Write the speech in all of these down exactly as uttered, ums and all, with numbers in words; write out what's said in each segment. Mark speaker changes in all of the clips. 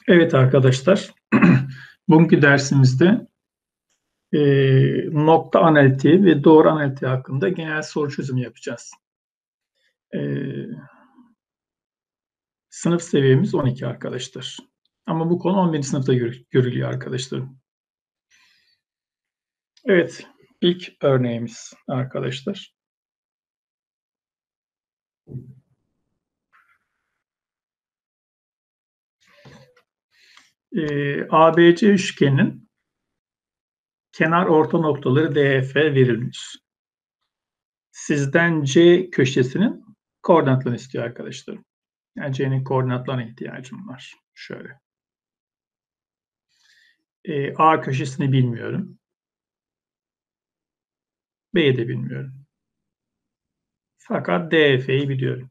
Speaker 1: Evet arkadaşlar, bugünkü dersimizde e, nokta analitiği ve doğru analitiği hakkında genel soru çözümü yapacağız. E, sınıf seviyemiz on iki arkadaşlar. Ama bu konu on birinci sınıfta gör- görülüyor arkadaşlarım. Evet, ilk örneğimiz arkadaşlar. E, A B C üçgeninin kenar orta noktaları D E F verilmiş. Sizden C köşesinin koordinatlarını istiyor arkadaşlarım. Yani C'nin koordinatlarına ihtiyacım var. Şöyle. E, A köşesini bilmiyorum. B'yi de bilmiyorum. Fakat D E F'yi biliyorum.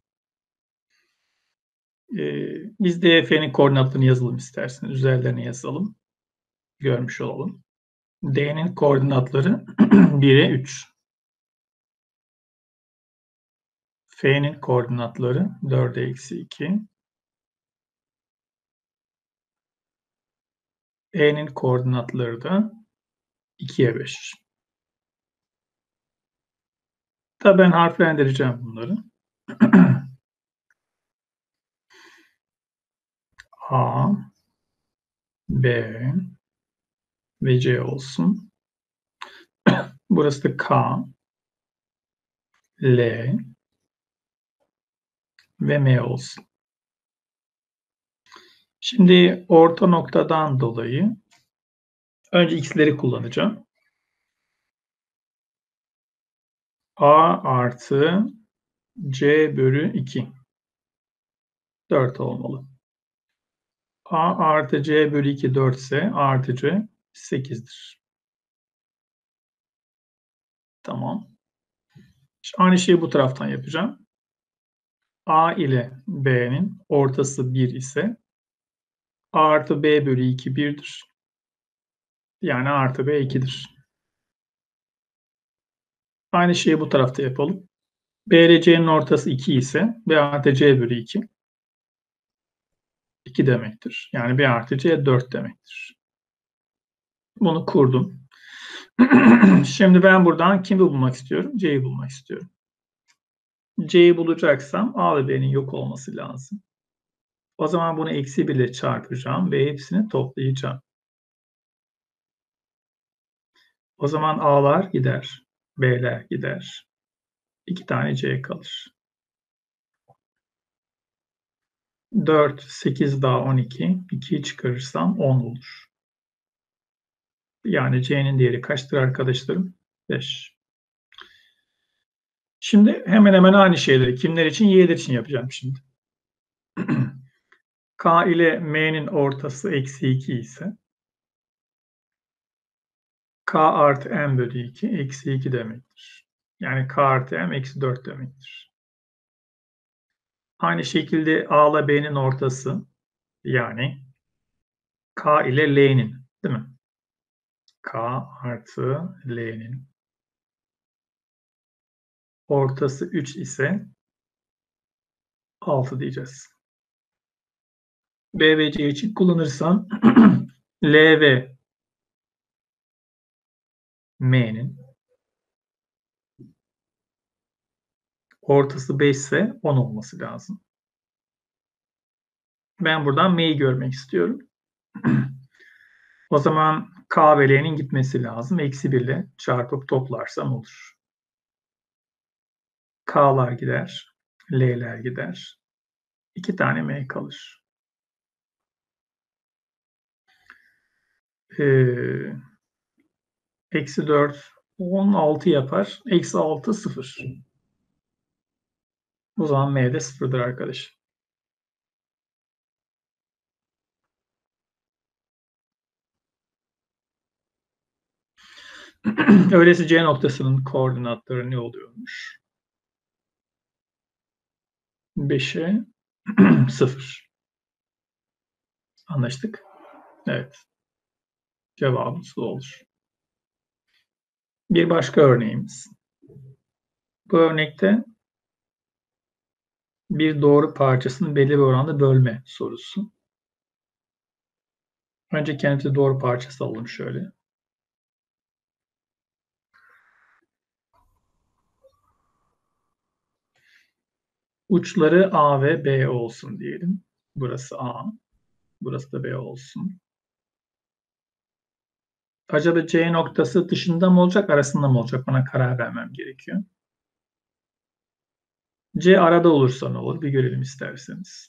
Speaker 1: E, biz D E F'nin koordinatlarını yazalım isterseniz. Üzerlerine yazalım. Görmüş olalım. D'nin koordinatları bire üç. F'nin koordinatları dörde eksi iki. E'nin koordinatları da ikiye beş. Tabii ben harflendireceğim bunları. A, B ve C olsun. Burası da K, L ve M olsun. Şimdi orta noktadan dolayı önce x'leri kullanacağım. A artı C bölü iki. dört olmalı. A artı C bölü iki dört ise A artı C sekizdir. Tamam. Şimdi aynı şeyi bu taraftan yapacağım. A ile B'nin ortası bir ise A artı B bölü iki birdir. Yani A artı B ikidir. Aynı şeyi bu tarafta yapalım. B ile C'nin ortası iki ise B artı C bölü iki iki demektir. Yani B artı C dört demektir. Bunu kurdum. Şimdi ben buradan kimi bulmak istiyorum? C'yi bulmak istiyorum. C'yi bulacaksam A ve B'nin yok olması lazım. O zaman bunu eksi bir ile çarpacağım ve hepsini toplayacağım. O zaman A'lar gider, B'ler gider. İki tane C kalır. dört, sekiz daha on iki. ikiyi çıkarırsam on olur. Yani C'nin değeri kaçtır arkadaşlarım? beş. Şimdi hemen hemen aynı şeyleri kimler için? Y'ler için yapacağım şimdi. K ile M'nin ortası eksi iki ise K artı M bölü iki eksi iki demektir. Yani K artı M eksi dört demektir. Aynı şekilde A ile B'nin ortası yani K ile L'nin değil mi? K artı L'nin ortası üç ise altı diyeceğiz. B ve C için kullanırsam L ve M'nin ortası beş ise on olması lazım. Ben buradan M'yi görmek istiyorum. O zaman K ve L'nin gitmesi lazım. Eksi bir ile çarpıp toplarsam olur. K'lar gider. L'ler gider. İki tane M kalır. Ee, eksi dört, on altı yapar. Eksi altı, sıfır. O zaman M de sıfırdır arkadaş. Öyleyse C noktasının koordinatları ne oluyormuş? beşe sıfır. Anlaştık. Evet. Cevabımız bu olur. Bir başka örneğimiz. Bu örnekte bir doğru parçasını belli bir oranda bölme sorusu. Önce kendimize doğru parçası alalım şöyle. Uçları A ve B olsun diyelim. Burası A, burası da B olsun. Acaba C noktası dışında mı olacak, arasında mı olacak? Bana karar vermem gerekiyor. C arada olursa ne olur? Bir görelim isterseniz.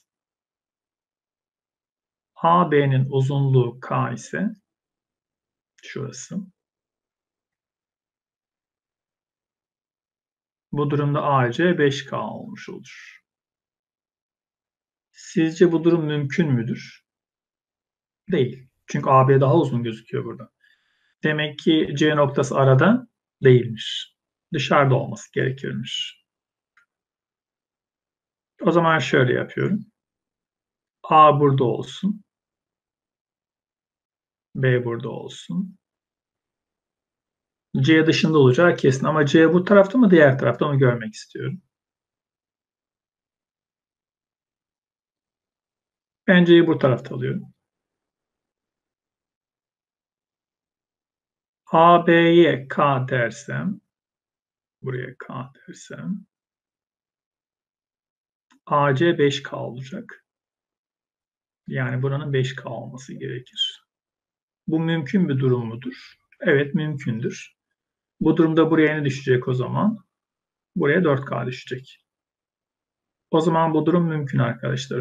Speaker 1: A B'nin uzunluğu K ise şurası. Bu durumda A C beş K olmuş olur. Sizce bu durum mümkün müdür? Değil. Çünkü A B daha uzun gözüküyor burada. Demek ki C noktası arada değilmiş. Dışarıda olması gerekirmiş. O zaman şöyle yapıyorum. A burada olsun. B burada olsun. C dışında olacağı kesin ama C bu tarafta mı diğer tarafta mı görmek istiyorum. Ben C'yi bu tarafta alıyorum. A B'ye K dersem, buraya K dersem, A C beş K olacak. Yani buranın beş K olması gerekir. Bu mümkün bir durum mudur? Evet, mümkündür. Bu durumda buraya ne düşecek o zaman? Buraya dört K düşecek. O zaman bu durum mümkün arkadaşlar.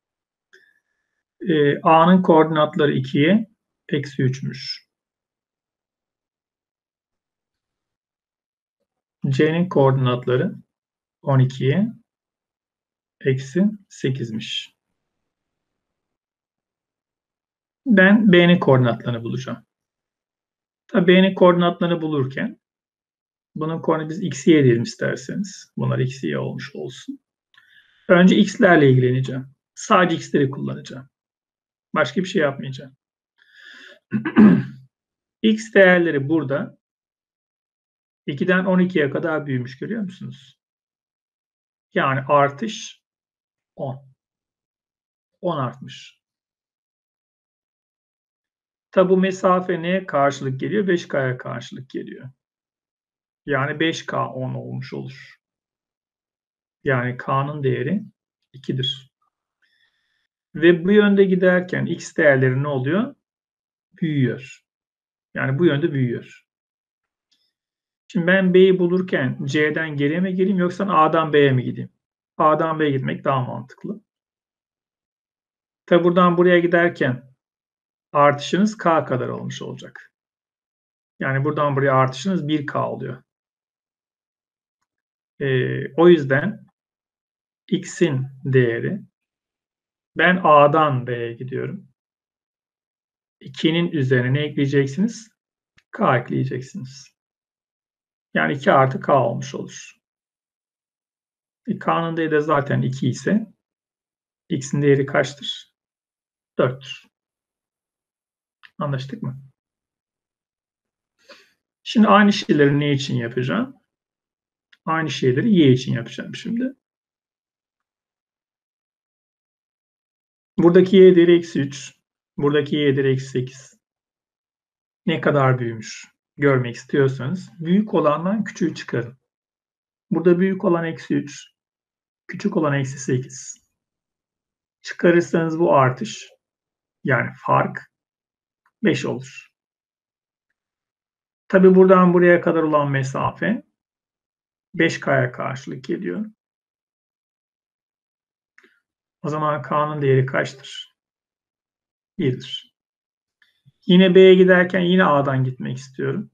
Speaker 1: Ee, A'nın koordinatları ikiye eksi üçmüş. C'nin koordinatları on ikiye eksi sekizmiş. Ben B'nin koordinatlarını bulacağım. Tabii B'nin koordinatlarını bulurken bunun koordinatı biz x, y diyelim isterseniz. Bunlar x, y olmuş olsun. Önce x'lerle ilgileneceğim. Sadece x'leri kullanacağım. Başka bir şey yapmayacağım. X değerleri burada ikiden on ikiye kadar büyümüş, görüyor musunuz? Yani artış on. on artmış. Tabi bu mesafe neye karşılık geliyor? beş K'ya karşılık geliyor. Yani beş K on olmuş olur. Yani K'nın değeri ikidir. Ve bu yönde giderken X değerleri ne oluyor? Büyüyor. Yani bu yönde büyüyor. Şimdi ben B'yi bulurken C'den geriye mi geleyim yoksa A'dan B'ye mi gideyim? A'dan B'ye gitmek daha mantıklı. Tabi buradan buraya giderken artışınız K kadar olmuş olacak. Yani buradan buraya artışınız bir K oluyor. Ee, o yüzden X'in değeri, ben A'dan B'ye gidiyorum. ikinin üzerine ne ekleyeceksiniz? K ekleyeceksiniz. Yani iki artı K olmuş olur. E, K'nın değeri de zaten iki ise X'in değeri kaçtır? dörttür. Anlaştık mı? Şimdi aynı şeyleri ne için yapacağım? Aynı şeyleri Y için yapacağım şimdi. Buradaki Y değeri eksi üç. Buradaki Y değeri eksi sekiz. Ne kadar büyümüş görmek istiyorsanız büyük olandan küçüğü çıkarın. Burada büyük olan eksi üç, küçük olan eksi sekiz. Çıkarırsanız bu artış, yani fark beş olur. Tabi buradan buraya kadar olan mesafe beş K'ya karşılık geliyor. O zaman K'nın değeri kaçtır? bir'dir. Yine B'ye giderken yine A'dan gitmek istiyorum.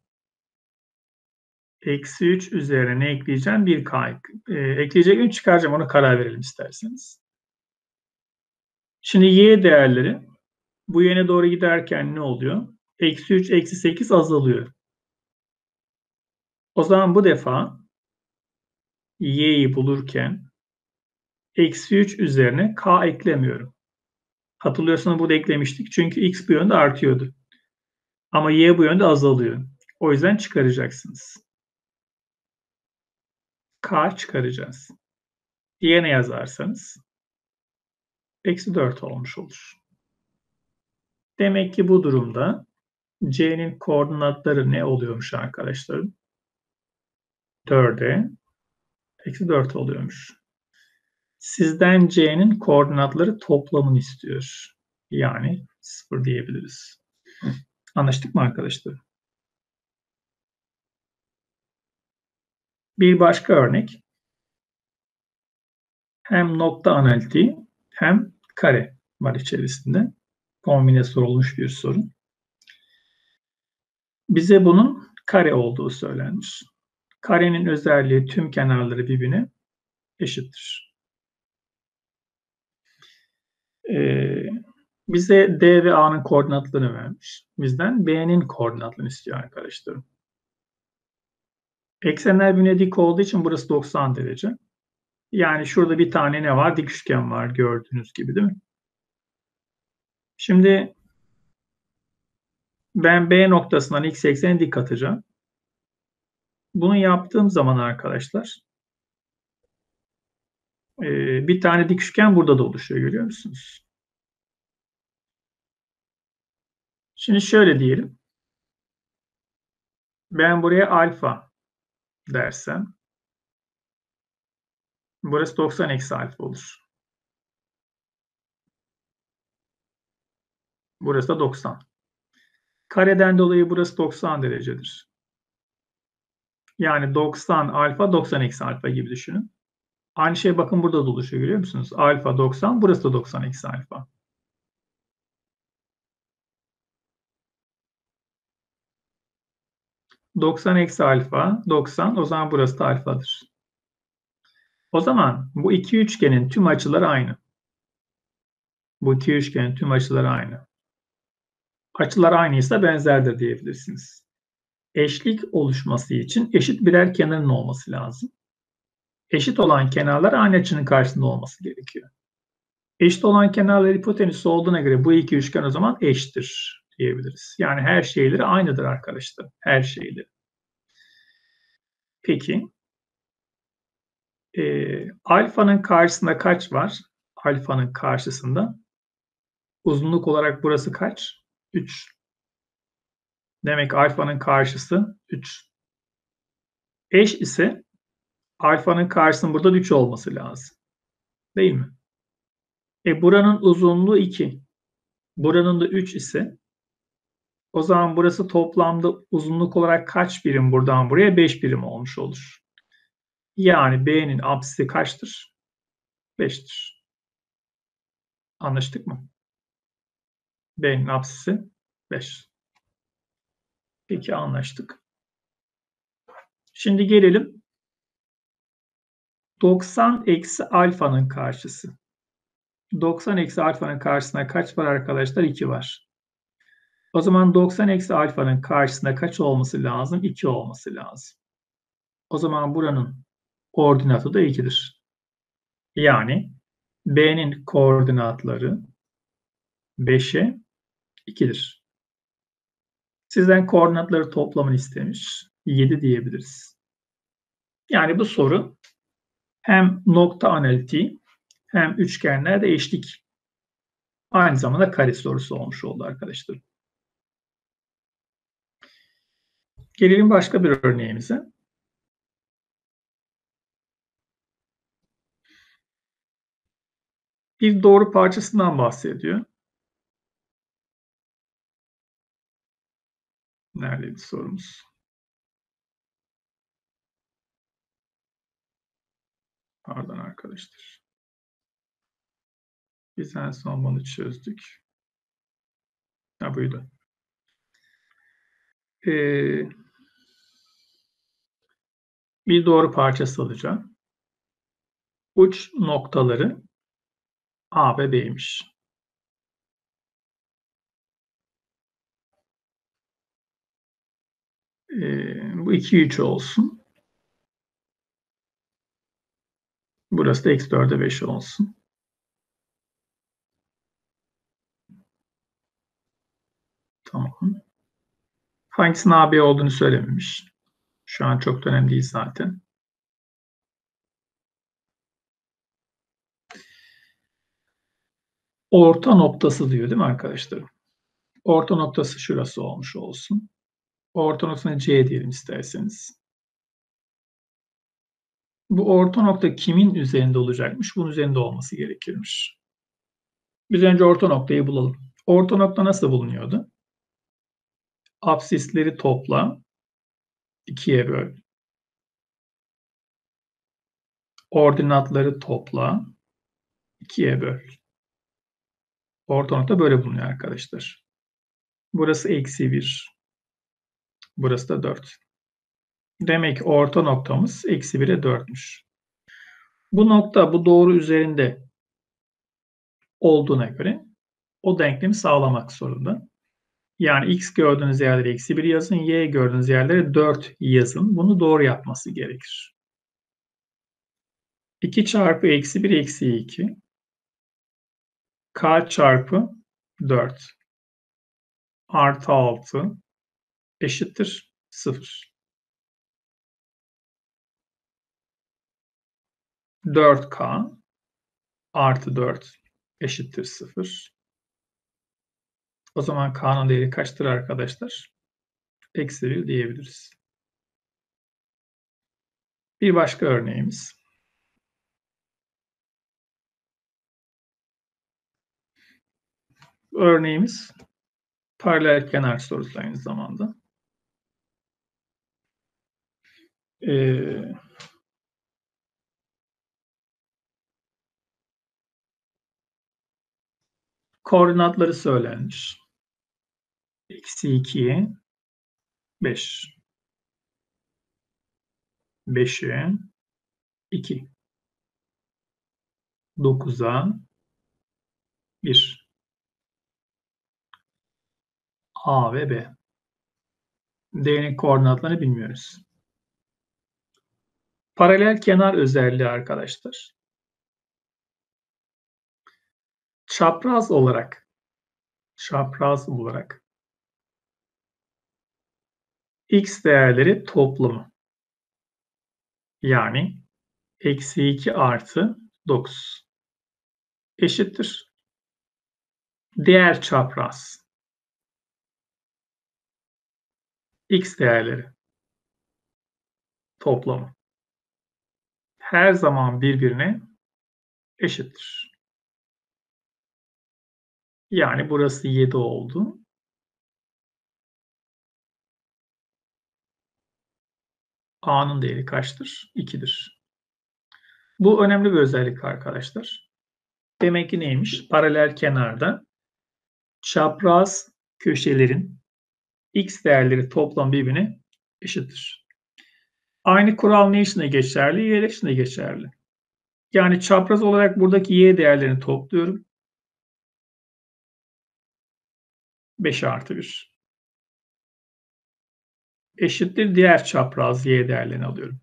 Speaker 1: Eksi üç üzerine ne ekleyeceğim? bir K e, ekleyecek, çıkaracağım. Ona karar verelim isterseniz. Şimdi Y değerleri bu yöne doğru giderken ne oluyor? Eksi üç, eksi sekiz azalıyor. O zaman bu defa Y'yi bulurken eksi üç üzerine K eklemiyorum. Hatırlıyorsanız burada eklemiştik. Çünkü X bu yönde artıyordu. Ama Y bu yönde azalıyor. O yüzden çıkaracaksınız. K çıkaracağız. Y ne yazarsanız eksi dört olmuş olur. Demek ki bu durumda C'nin koordinatları ne oluyormuş arkadaşlarım? dörde eksi dört oluyormuş. Sizden C'nin koordinatları toplamını istiyor. Yani sıfır diyebiliriz. Anlaştık mı arkadaşlar? Bir başka örnek. Hem nokta analitiği hem kare var içerisinde. Kombine sorulmuş bir soru. Bize bunun kare olduğu söylenmiş. Karenin özelliği tüm kenarları birbirine eşittir. Ee, bize D ve A'nın koordinatlarını vermiş. Bizden B'nin koordinatlarını istiyor arkadaşlarım. Eksenler birbirine dik olduğu için burası doksan derece. Yani şurada bir tane ne var? Dik üçgen var gördüğünüz gibi değil mi? Şimdi ben B noktasından x ekseni dik atacağım. Bunu yaptığım zaman arkadaşlar bir tane dik üçgen burada da oluşuyor, görüyor musunuz? Şimdi şöyle diyelim. Ben buraya alfa dersem burası doksan eksi alfa olur. Burası da doksan. Kareden dolayı burası doksan derecedir. Yani doksan alfa, doksan eksi alfa gibi düşünün. Aynı şey bakın burada da oluşuyor, görüyor musunuz? Alfa doksan, burası da doksan eksi alfa. doksan eksi alfa, doksan. O zaman burası da alfadır. O zaman bu iki üçgenin tüm açıları aynı. Bu iki üçgenin tüm açıları aynı. Açılar aynıysa benzerdir diyebilirsiniz. Eşlik oluşması için eşit birer kenarın olması lazım. Eşit olan kenarlar aynı açının karşısında olması gerekiyor. Eşit olan kenarlar hipotenüs olduğuna göre bu iki üçgen o zaman eşittir diyebiliriz. Yani her şeyleri aynıdır arkadaşlar. Her şeyleri. Peki e, alfanın karşısında kaç var? Alfanın karşısında uzunluk olarak burası kaç? üç. Demek alfanın karşısı üç. Eş ise alfanın karşısının burada üç olması lazım. Değil mi? E buranın uzunluğu iki. Buranın da üç ise o zaman burası toplamda uzunluk olarak kaç birim buradan buraya? beş birim olmuş olur. Yani B'nin apsisi kaçtır? beştir. Anlaştık mı? B'nin apsisi beş. Peki anlaştık. Şimdi gelelim doksan eksi alfanın karşısı. doksan eksi alfanın karşısına kaç var arkadaşlar? iki var. O zaman doksan eksi alfanın karşısında kaç olması lazım? iki olması lazım. O zaman buranın koordinatı da ikidir. Yani B'nin koordinatları beşe ikidir. Sizden koordinatları toplamını istemiş. yedi diyebiliriz. Yani bu soru hem nokta analitiği hem üçgenlerde eşlik, aynı zamanda kare sorusu olmuş oldu arkadaşlar. Gelelim başka bir örneğimize. Bir doğru parçasından bahsediyor. Neredeydi sorumuz? Pardon arkadaşlar. Biz en son bunu çözdük. Ha buydu. Ee, bir doğru parçası alacağım. Uç noktaları A ve B'ymiş. Ee, bu iki üç olsun. Burası da eksi dörde beş olsun. Tamam. Hangisinin A B olduğunu söylememiş. Şu an çok önemli değil zaten. Orta noktası diyor değil mi arkadaşlar? Orta noktası şurası olmuş olsun. Orta noktasına C diyelim isterseniz. Bu orta nokta kimin üzerinde olacakmış? Bunun üzerinde olması gerekirmiş. Biz önce orta noktayı bulalım. Orta nokta nasıl bulunuyordu? Apsisleri topla, ikiye böl. Ordinatları topla, ikiye böl. Orta nokta böyle bulunuyor arkadaşlar. Burası eksi bir. Burası da dört. Demek ki orta noktamız eksi bire dörtmüş. Bu nokta bu doğru üzerinde olduğuna göre o denklemi sağlamak zorunda. Yani x gördüğünüz yerlere eksi bir yazın, y gördüğünüz yerlere dört yazın. Bunu doğru yapması gerekir. iki çarpı eksi bir eksi iki. K çarpı dört. Artı altı eşittir sıfır. dört K artı dört eşittir sıfır. O zaman K'nın değeri kaçtır arkadaşlar? Eksi bir diyebiliriz. Bir başka örneğimiz. Örneğimiz paralel kenar sorusu aynı zamanda. Ee, koordinatları söylenmiş. Eksi ikiye beş. beşe iki. dokuza bir. A ve B. D'nin koordinatlarını bilmiyoruz. Paralel kenar özelliği arkadaşlar. Çapraz olarak çapraz olarak x değerleri toplamı. Yani eksi iki artı dokuz eşittir. Diğer çapraz x değerleri toplamı her zaman birbirine eşittir. Yani burası yedi oldu. A'nın değeri kaçtır? ikidir. Bu önemli bir özellik arkadaşlar. Demek ki neymiş? Paralel kenarda çapraz köşelerin x değerleri toplam birbirine eşittir. Aynı kural ne için de geçerli? Y'ler için de geçerli. Yani çapraz olarak buradaki y değerlerini topluyorum. beş artı bir. Eşittir diğer çapraz y değerlerini alıyorum.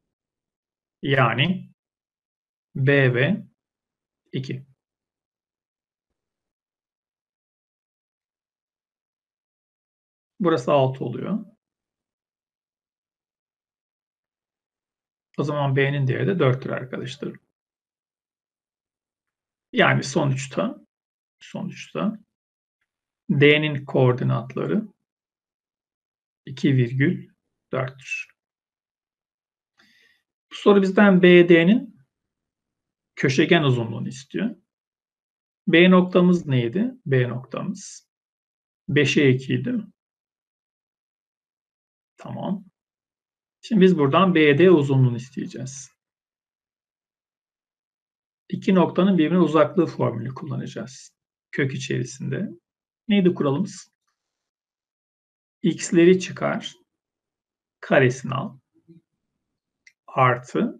Speaker 1: Yani b ve iki. Burası altı oluyor. O zaman b'nin değeri de dörttür arkadaşlar. Yani sonuçta sonuçta d'nin koordinatları iki virgül dörttür. Bu soru bizden B D'nin köşegen uzunluğunu istiyor. B noktamız neydi? B noktamız beşe iki idi. Tamam. Şimdi biz buradan B D uzunluğunu isteyeceğiz. İki noktanın birbirine uzaklığı formülü kullanacağız. Kök içerisinde. Neydi kuralımız? X'leri çıkar. Karesini al. Artı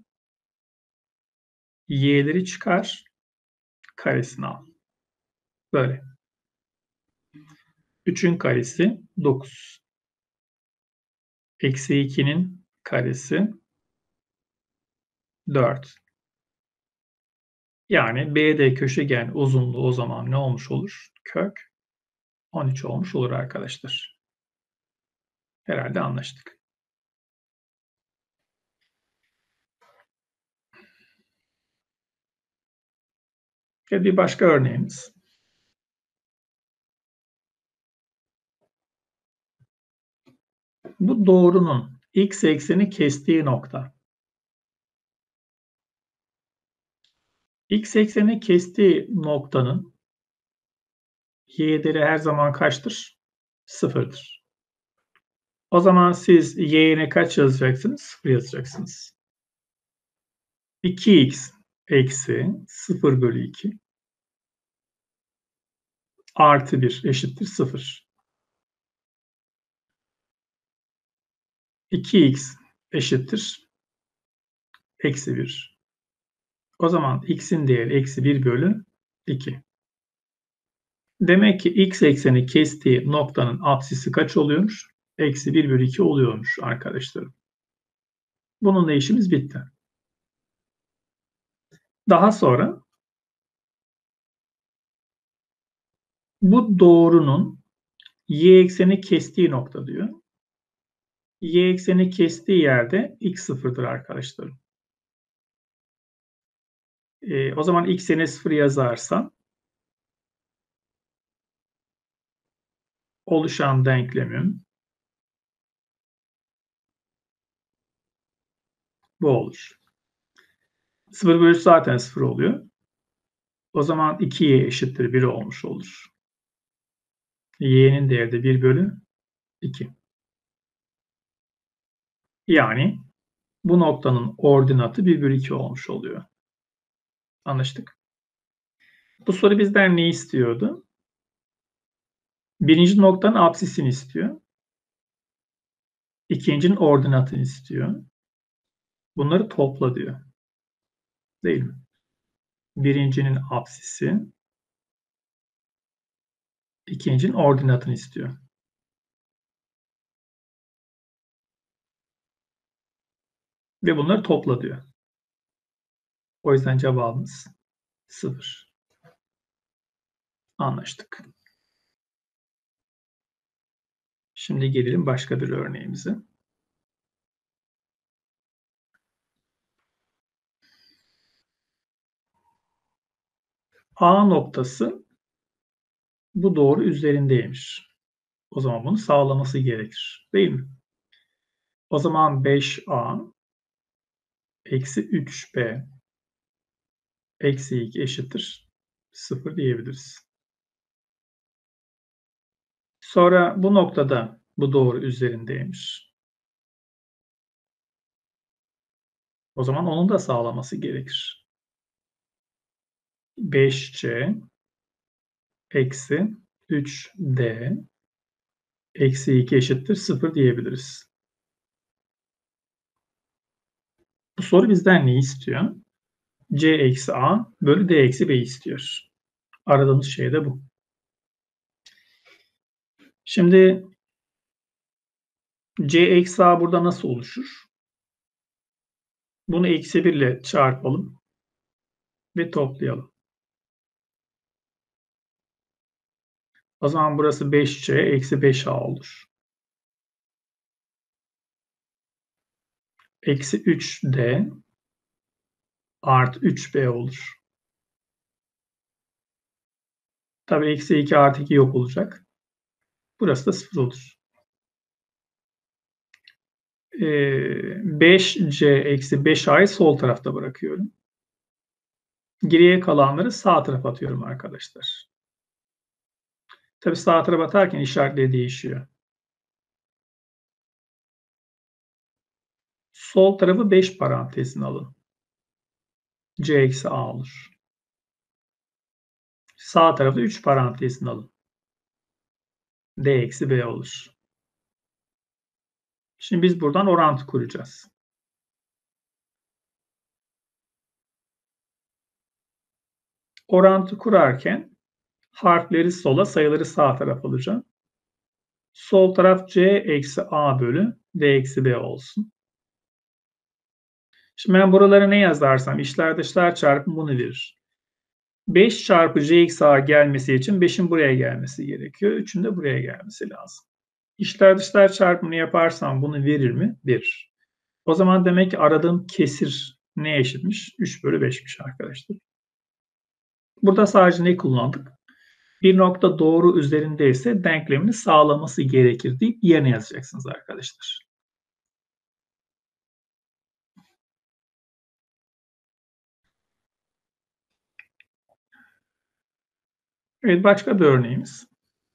Speaker 1: y'leri çıkar. Karesini al. Böyle. üçün karesi dokuz. Eksi ikinin karesi dört. Yani B D köşegen uzunluğu o zaman ne olmuş olur? Kök on üç olmuş olur arkadaşlar. Herhalde anlaştık. Ve bir başka örneğimiz. Bu doğrunun x ekseni kestiği nokta. X ekseni kestiği noktanın y değeri her zaman kaçtır? Sıfırdır. O zaman siz y'ye kaç yazacaksınız? Sıfır yazacaksınız. iki x eksi sıfır bölü iki artı bir eşittir sıfır. iki x eşittir eksi bir. O zaman x'in değeri eksi bir bölü iki. Demek ki x ekseni kestiği noktanın apsisi kaç oluyormuş? Eksi bir bölü iki oluyormuş arkadaşlarım. Bununla işimiz bitti. Daha sonra bu doğrunun y ekseni kestiği nokta diyor. Y ekseni kestiği yerde x sıfırdır arkadaşlarım. E, o zaman x'ine sıfır yazarsam oluşan denklemim bu olur. sıfır bölü zaten sıfır oluyor. O zaman iki y eşittir bir olmuş olur. Y'nin değeri de bir bölü iki. Yani bu noktanın ordinatı bir bölü iki olmuş oluyor. Anlaştık. Bu soru bizden ne istiyordu? Birinci noktanın apsisini istiyor. İkincinin ordinatını istiyor. Bunları topla diyor. Değil mi? Birincinin apsisi, ikincinin ordinatını istiyor. Ve bunları topla diyor. O yüzden cevabımız sıfır. Anlaştık. Şimdi gelelim başka bir örneğimize. A noktası bu doğru üzerindeymiş. O zaman bunu sağlaması gerekir. Değil mi? O zaman beş a eksi üç b eksi iki eşittir sıfır diyebiliriz. Sonra bu noktada bu doğru üzerindeymiş. O zaman onun da sağlaması gerekir. beş c eksi üç d eksi iki eşittir sıfır diyebiliriz. Bu soru bizden ne istiyor? C eksi a bölü d eksi b istiyor. Aradığımız şey de bu. Şimdi c eksi a burada nasıl oluşur? Bunu eksi bir ile çarpalım ve toplayalım. O zaman burası beş c eksi beş a olur. Eksi üç d artı üç b olur. Tabii eksi iki artı iki yok olacak. Burası da sıfır olur. beş c eksi beş a'yı sol tarafta bırakıyorum. Geriye kalanları sağ tarafa atıyorum arkadaşlar. Tabii sağ tarafa atarken işaretleri değişiyor. Sol tarafı beş parantezine alın. C eksi a olur. Sağ tarafı üç parantezine alın. D eksi b olur. Şimdi biz buradan orantı kuracağız. Orantı kurarken harfleri sola, sayıları sağ tarafa alacağım. Sol taraf c eksi a bölü d eksi b olsun. Şimdi ben buralara ne yazarsam içler dışlar çarpımı bunu verir. beş çarpı c eksi a gelmesi için beşin buraya gelmesi gerekiyor. üçün de buraya gelmesi lazım. İçler dışlar çarpımını yaparsam bunu verir mi? Verir. O zaman demek ki aradığım kesir ne eşitmiş? üç bölü beşmiş arkadaşlar. Burada sadece ne kullandık? Bir nokta doğru üzerindeyse denklemini sağlaması gerekir deyip yerine yazacaksınız arkadaşlar. Evet, başka bir örneğimiz.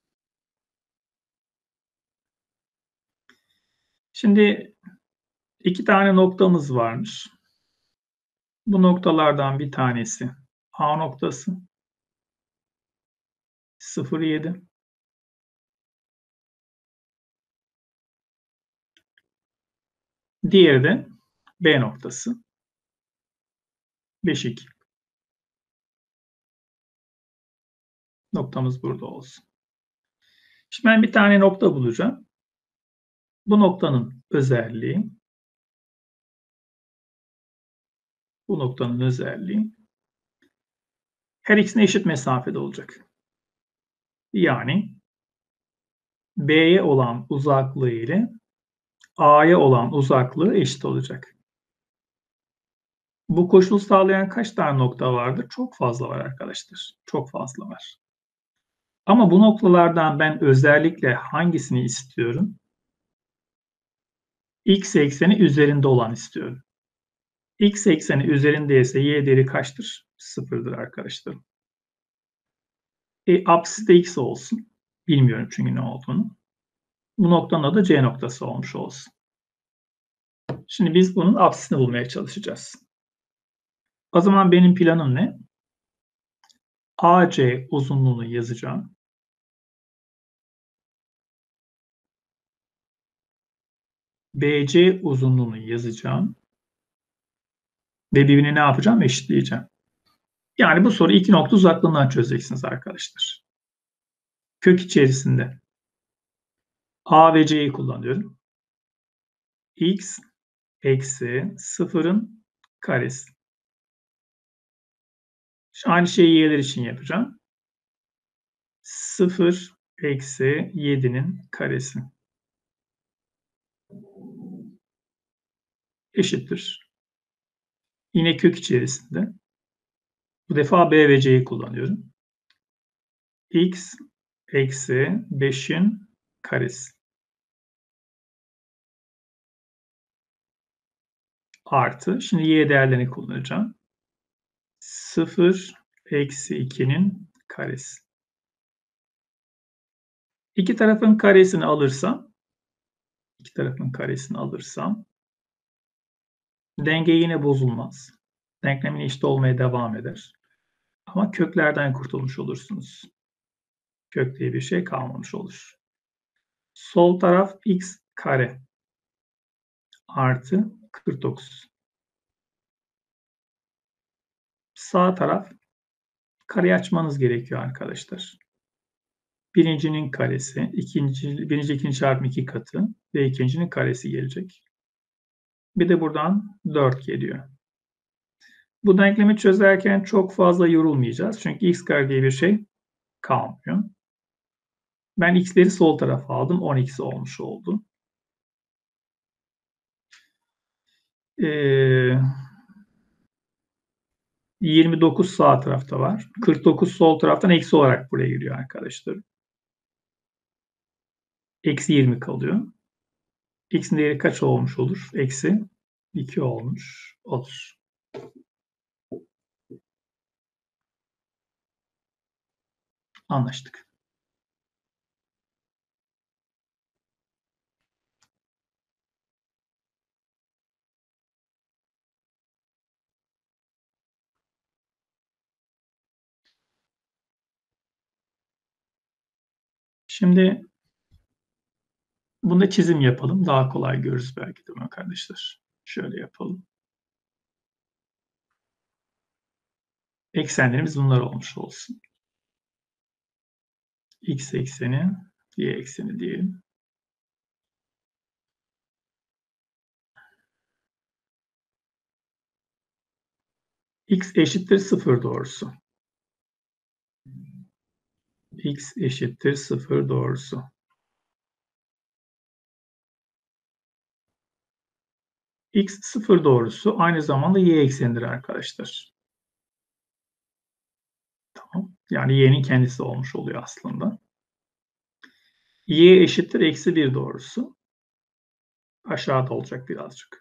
Speaker 1: Şimdi iki tane noktamız varmış. Bu noktalardan bir tanesi A noktası sıfır yedi. Diğeri de B noktası beş iki. Noktamız burada olsun. Şimdi ben bir tane nokta bulacağım. Bu noktanın özelliği, bu noktanın özelliği her ikisine eşit mesafede olacak. Yani B'ye olan uzaklığı ile A'ya olan uzaklığı eşit olacak. Bu koşulu sağlayan kaç tane nokta vardır? Çok fazla var arkadaşlar. Çok fazla var. Ama bu noktalardan ben özellikle hangisini istiyorum? X ekseni üzerinde olan istiyorum. X ekseni üzerindeyse y değeri kaçtır? Sıfırdır arkadaşlar. E, apsisi de x olsun. Bilmiyorum çünkü ne olduğunu. Bu noktanın adı C noktası olmuş olsun. Şimdi biz bunun apsisini bulmaya çalışacağız. O zaman benim planım ne? A C uzunluğunu yazacağım. B C uzunluğunu yazacağım. Ve birbirine ne yapacağım? Eşitleyeceğim. Yani bu soru iki nokta uzaklığından çözeceksiniz arkadaşlar. Kök içerisinde A ve C'yi kullanıyorum. X eksi sıfırın karesi. Aynı şeyi y'ler için yapacağım. sıfır eksi yedi'nin karesi. Eşittir. Yine kök içerisinde. Bu defa B ve C'yi kullanıyorum. X eksi beş'in karesi. Artı. Şimdi y değerlerini kullanacağım. sıfır eksi iki'nin karesi. İki tarafın karesini alırsam iki tarafın karesini alırsam denge yine bozulmaz. Denklemin eşit olmaya devam eder. Ama köklerden kurtulmuş olursunuz. Kök diye bir şey kalmamış olur. Sol taraf x kare artı kırk dokuz. Sağ taraf kareyi açmanız gerekiyor arkadaşlar. Birincinin karesi, ikinci, birinci ikinci çarpı iki katı ve ikincinin karesi gelecek. Bir de buradan dört geliyor. Bu denklemi çözerken çok fazla yorulmayacağız. Çünkü x kare diye bir şey kalmıyor. Ben x'leri sol tarafa aldım. on x olmuş oldu. Ee, yirmi dokuz sağ tarafta var. kırk dokuz sol taraftan eksi olarak buraya giriyor arkadaşlar. Eksi yirmi kalıyor. X'in değeri kaç olmuş olur? Eksi iki olmuş olur. Anlaştık. Şimdi bunda çizim yapalım. Daha kolay görürüz belki de arkadaşlar. Şöyle yapalım. Eksenlerimiz bunlar olmuş olsun. X ekseni, Y ekseni diyelim. X eşittir sıfır doğrusu. X eşittir sıfır doğrusu. X sıfır doğrusu aynı zamanda Y eksenidir arkadaşlar. Tamam. Yani y'nin kendisi olmuş oluyor aslında. Y eşittir eksi bir doğrusu. Aşağıda olacak birazcık.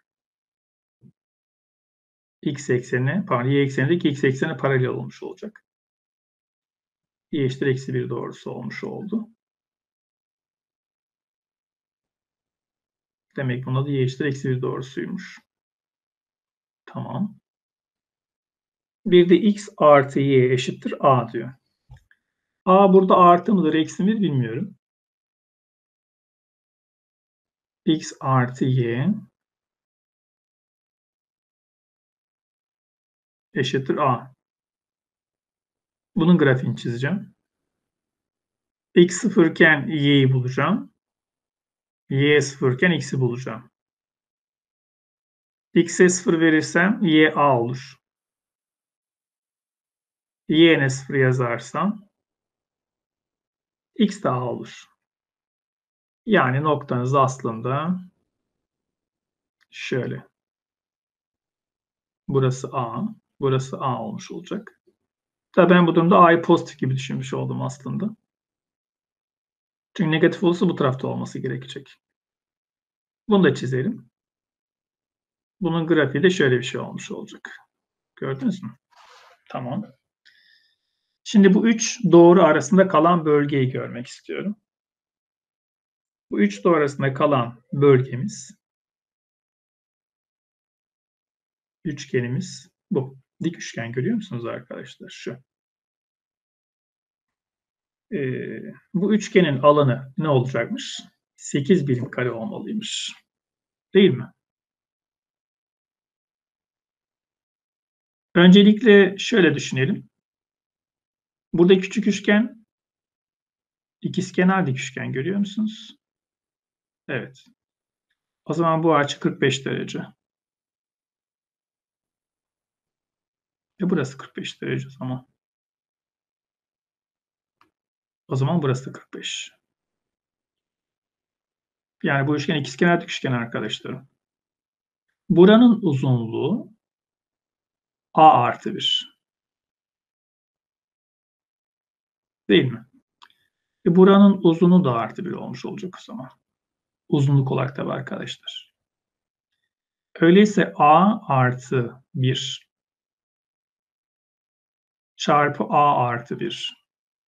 Speaker 1: X ekseni, pardon y eksenindeki x ekseni paralel olmuş olacak. Y eşittir eksi bir doğrusu olmuş oldu. Demek buna da y eşittir eksi bir doğrusuymuş. Tamam. Bir de x artı y eşittir a diyor. A burada artı mıdır, eksi midir bilmiyorum. X artı y eşittir a. Bunun grafiğini çizeceğim. X sıfırken y'yi bulacağım. Y sıfırken x'i bulacağım. X'e sıfır verirsem y a olur. Y'ne sıfır yazarsam x de a olur. Yani noktanız aslında şöyle. Burası a, burası a olmuş olacak. Tabii ben bu durumda a'yı pozitif gibi düşünmüş oldum aslında. Çünkü negatif olursa bu tarafta olması gerekecek. Bunu da çizelim. Bunun grafiği de şöyle bir şey olmuş olacak. Gördünüz mü? Tamam. Şimdi bu üç doğru arasında kalan bölgeyi görmek istiyorum. Bu üç doğru arasında kalan bölgemiz, üçgenimiz bu. Dik üçgen görüyor musunuz arkadaşlar? Şu. Ee, bu üçgenin alanı ne olacakmış? sekiz birim kare olmalıymış. Değil mi? Öncelikle şöyle düşünelim. Burada küçük üçgen, ikizkenar dik üçgen görüyor musunuz? Evet. O zaman bu açı kırk beş derece. E burası kırk beş derece o zaman. O zaman burası da kırk beş. Yani bu üçgen ikizkenar dik üçgen arkadaşlarım. Buranın uzunluğu a artı bir. Değil mi? E buranın uzunluğu da artı bir olmuş olacak o zaman. Uzunluk olarak tabii arkadaşlar. Öyleyse a artı bir çarpı a artı bir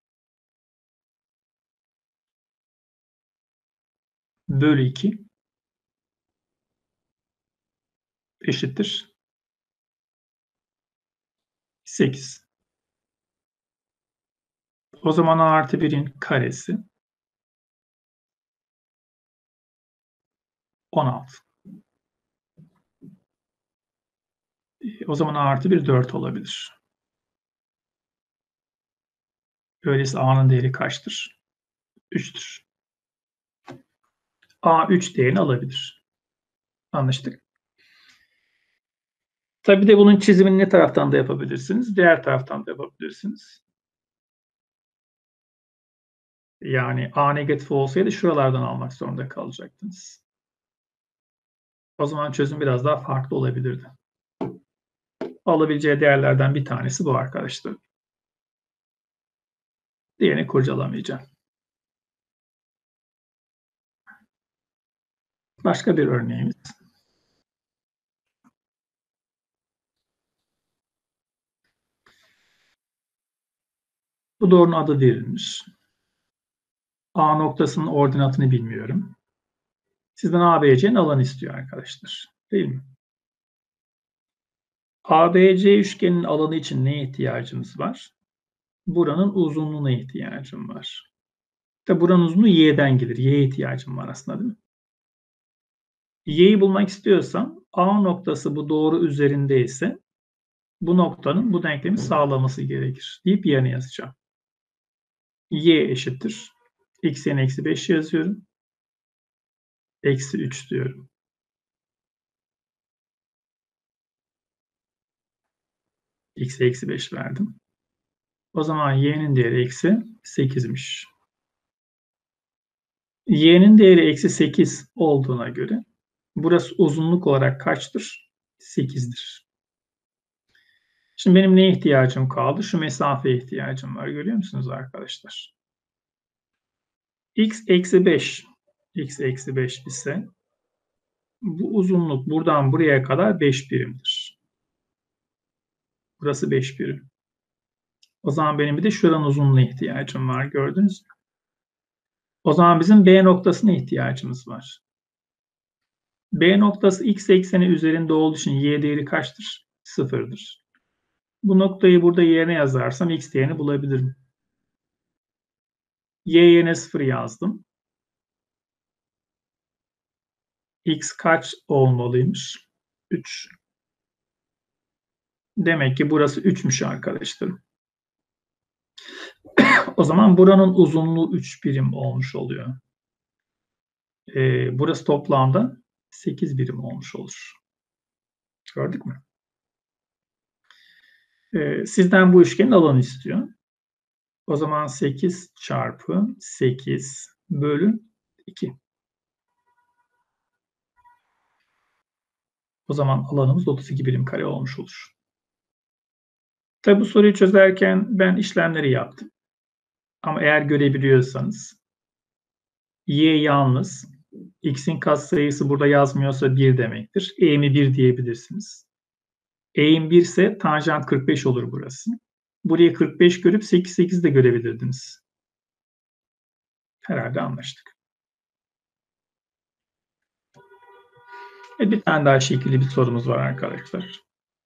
Speaker 1: bölü iki eşittir sekiz. O zaman a artı birin karesi on altı. O zaman a artı bir dört olabilir. Öyleyse a'nın değeri kaçtır? üçtür. A üç değerini alabilir. Anlaştık. Tabii de bunun çizimini ne taraftan da yapabilirsiniz? Diğer taraftan da yapabilirsiniz. Yani A negatif olsaydı şuralardan almak zorunda kalacaktınız. O zaman çözüm biraz daha farklı olabilirdi. Alabileceği değerlerden bir tanesi bu arkadaşlar. Diğerini kurcalamayacağım. Başka bir örneğimiz. Bu doğrunun adı verilmiş. A noktasının ordinatını bilmiyorum. Sizden A B C'nin alanı istiyor arkadaşlar. Değil mi? A B C üçgenin alanı için neye ihtiyacımız var? Buranın uzunluğuna ihtiyacım var. Tabi buranın uzunluğu y'den gelir. Y'ye ihtiyacım var aslında değil mi? Y'yi bulmak istiyorsam A noktası bu doğru üzerinde ise bu noktanın bu denklemi sağlaması gerekir deyip yerine yazacağım. Y eşittir. X yerine eksi beş yazıyorum. Eksi üç diyorum. X'e eksi beş verdim. O zaman y'nin değeri eksi sekizmiş. Y'nin değeri eksi sekiz olduğuna göre burası uzunluk olarak kaçtır? sekizdir. Şimdi benim neye ihtiyacım kaldı? Şu mesafeye ihtiyacım var. Görüyor musunuz arkadaşlar? X eksi beş. X eksi beş ise bu uzunluk buradan buraya kadar beş birimdir. Burası beş birim. O zaman benim bir de şuranın uzunluğuna ihtiyacım var. Gördünüz mü? O zaman bizim B noktasına ihtiyacımız var. B noktası x ekseni üzerinde olduğu için y değeri kaçtır? Sıfırdır. Bu noktayı burada yerine yazarsam x değerini bulabilirim. Y yerine sıfır yazdım. X kaç olmalıymış? üç. Demek ki burası üçmüş arkadaşlarım. O zaman buranın uzunluğu üç birim olmuş oluyor. Ee, burası toplamda sekiz birim olmuş olur. Gördük mü? Ee, sizden bu üçgenin alanı istiyor. O zaman sekiz çarpı sekiz bölü iki. O zaman alanımız otuz iki birim kare olmuş olur. Tabi bu soruyu çözerken ben işlemleri yaptım. Ama eğer görebiliyorsanız y yalnız, x'in katsayısı burada yazmıyorsa bir demektir. Eğimi bir diyebilirsiniz. Eğim bir ise tanjant kırk beş olur burası. Buraya kırk beş görüp sekiz sekiz de görebilirdiniz. Herhalde anlaştık. E bir tane daha şekilli bir sorumuz var arkadaşlar.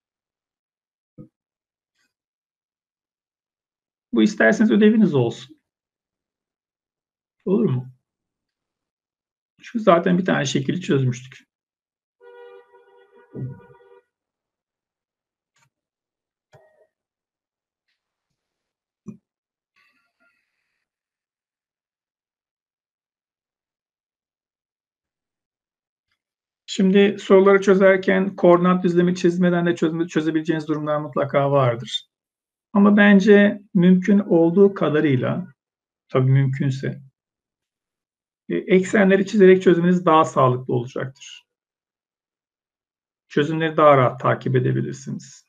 Speaker 1: Bu isterseniz ödeviniz olsun. Olur mu? Çünkü zaten bir tane şekilli çözmüştük. Şimdi soruları çözerken koordinat düzlemi çizmeden de çöze, çözebileceğiniz durumlar mutlaka vardır. Ama bence mümkün olduğu kadarıyla, tabii mümkünse, eksenleri çizerek çözmeniz daha sağlıklı olacaktır. Çözümleri daha rahat takip edebilirsiniz.